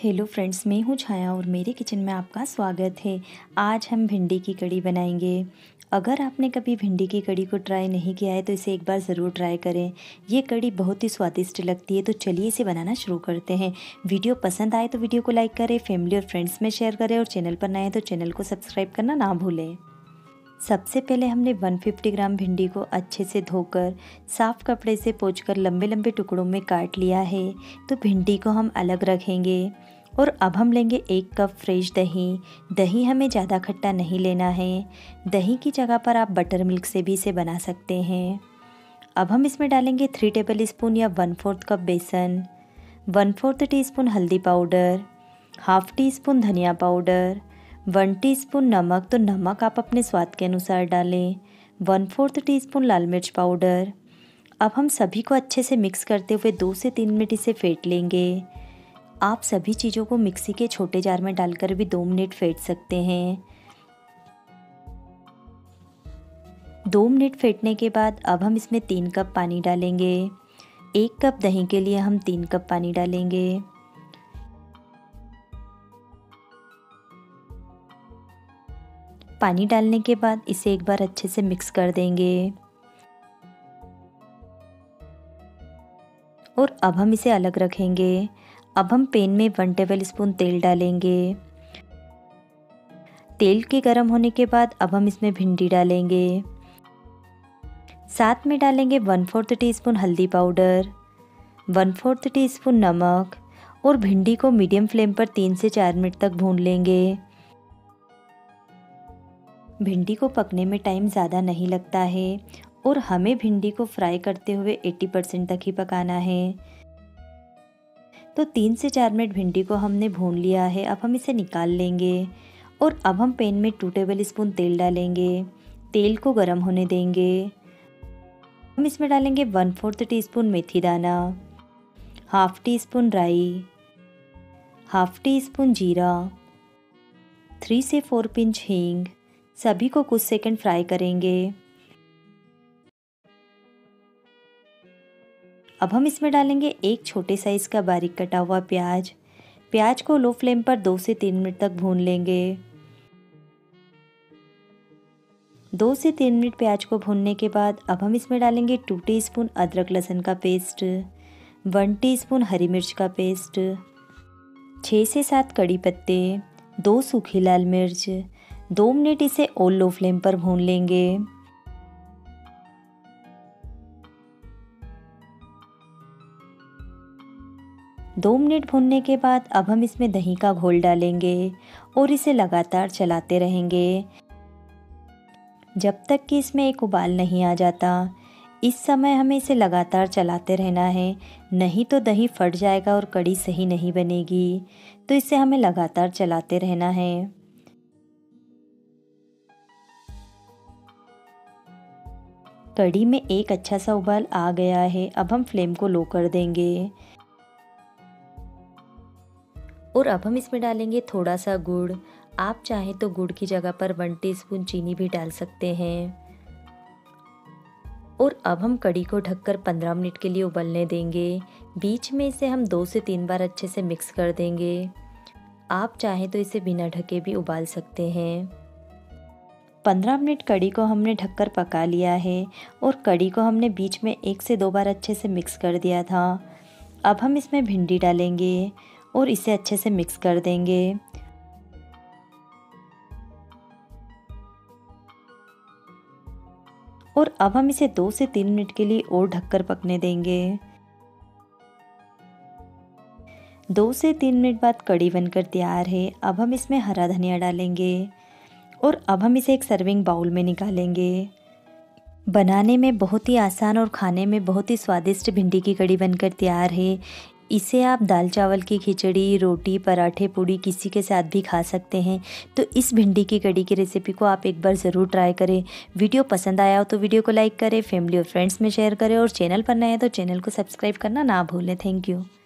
Hello friends, मैं हूँ छाया और मेरे किचन में आपका स्वागत है। आज हम भिंडी की कड़ी बनाएंगे। अगर आपने कभी भिंडी की कड़ी को ट्राई नहीं किया है तो इसे एक बार ज़रूर ट्राई करें। ये कड़ी बहुत ही स्वादिष्ट लगती है। तो चलिए इसे बनाना शुरू करते हैं। वीडियो पसंद आए तो वीडियो को लाइक करें, फैमिली और फ्रेंड्स में शेयर करें और चैनल पर नए हैं तो चैनल को सब्सक्राइब करना ना भूलें। सबसे पहले हमने 150 ग्राम भिंडी को अच्छे से धोकर साफ़ कपड़े से पोंछकर लंबे लंबे टुकड़ों में काट लिया है। तो भिंडी को हम अलग रखेंगे। और अब हम लेंगे 1 कप फ्रेश दही। दही हमें ज़्यादा खट्टा नहीं लेना है। दही की जगह पर आप बटर मिल्क से भी इसे बना सकते हैं। अब हम इसमें डालेंगे 3 टेबल स्पून या 1/4 कप बेसन, 1/4 टीस्पून हल्दी पाउडर, हाफ टी स्पून धनिया पाउडर, 1 टीस्पून नमक। तो नमक आप अपने स्वाद के अनुसार डालें। 1/4 टीस्पून लाल मिर्च पाउडर। अब हम सभी को अच्छे से मिक्स करते हुए 2 से 3 मिनट इसे फेंट लेंगे। आप सभी चीज़ों को मिक्सी के छोटे जार में डालकर भी 2 मिनट फेंट सकते हैं। 2 मिनट फेंटने के बाद अब हम इसमें 3 कप पानी डालेंगे। 1 कप दही के लिए हम 3 कप पानी डालेंगे। पानी डालने के बाद इसे एक बार अच्छे से मिक्स कर देंगे। और अब हम इसे अलग रखेंगे। अब हम पैन में 1 टेबल स्पून तेल डालेंगे। तेल के गर्म होने के बाद अब हम इसमें भिंडी डालेंगे। साथ में डालेंगे 1/4 टीस्पून हल्दी पाउडर, 1/4 टीस्पून नमक और भिंडी को मीडियम फ्लेम पर 3 से 4 मिनट तक भून लेंगे। भिंडी को पकने में टाइम ज़्यादा नहीं लगता है और हमें भिंडी को फ्राई करते हुए 80% तक ही पकाना है। तो 3 से 4 मिनट भिंडी को हमने भून लिया है। अब हम इसे निकाल लेंगे। और अब हम पैन में 2 टेबल स्पून तेल डालेंगे। तेल को गर्म होने देंगे। हम इसमें डालेंगे 1/4 टीस्पून मेथी दाना, हाफ टी स्पून राई, हाफ टी स्पून जीरा, 3 से 4 पिंच हींग। सभी को कुछ सेकंड फ्राई करेंगे। अब हम इसमें डालेंगे 1 छोटे साइज़ का बारीक कटा हुआ प्याज। प्याज को लो फ्लेम पर 2 से 3 मिनट तक भून लेंगे। 2 से 3 मिनट प्याज को भूनने के बाद अब हम इसमें डालेंगे 2 टीस्पून अदरक लहसुन का पेस्ट, 1 टीस्पून हरी मिर्च का पेस्ट, 6 से 7 कड़ी पत्ते, 2 सूखी लाल मिर्च। 2 मिनट इसे और लो फ्लेम पर भून लेंगे। दो मिनट भूनने के बाद अब हम इसमें दही का घोल डालेंगे और इसे लगातार चलाते रहेंगे जब तक कि इसमें एक उबाल नहीं आ जाता। इस समय हमें इसे लगातार चलाते रहना है, नहीं तो दही फट जाएगा और कड़ी सही नहीं बनेगी। तो इसे हमें लगातार चलाते रहना है। कड़ी में एक अच्छा सा उबाल आ गया है। अब हम फ्लेम को लो कर देंगे। और अब हम इसमें डालेंगे थोड़ा सा गुड़। आप चाहें तो गुड़ की जगह पर 1 टीस्पून चीनी भी डाल सकते हैं। और अब हम कड़ी को ढककर 15 मिनट के लिए उबलने देंगे। बीच में इसे हम 2 से 3 बार अच्छे से मिक्स कर देंगे। आप चाहें तो इसे बिना ढके भी उबाल सकते हैं। 15 मिनट कड़ी को हमने ढककर पका लिया है और कड़ी को हमने बीच में 1 से 2 बार अच्छे से मिक्स कर दिया था। अब हम इसमें भिंडी डालेंगे और इसे अच्छे से मिक्स कर देंगे। और अब हम इसे 2 से 3 मिनट के लिए और ढककर पकने देंगे। 2 से 3 मिनट बाद कड़ी बनकर तैयार है। अब हम इसमें हरा धनिया डालेंगे और अब हम इसे एक सर्विंग बाउल में निकालेंगे। बनाने में बहुत ही आसान और खाने में बहुत ही स्वादिष्ट भिंडी की कड़ी बनकर तैयार है। इसे आप दाल चावल की खिचड़ी, रोटी, पराठे, पूड़ी किसी के साथ भी खा सकते हैं। तो इस भिंडी की कड़ी की रेसिपी को आप एक बार ज़रूर ट्राई करें। वीडियो पसंद आया हो तो वीडियो को लाइक करें, फैमिली और फ्रेंड्स में शेयर करें और चैनल पर नए हैं तो चैनल को सब्सक्राइब करना ना भूलें। Thank you.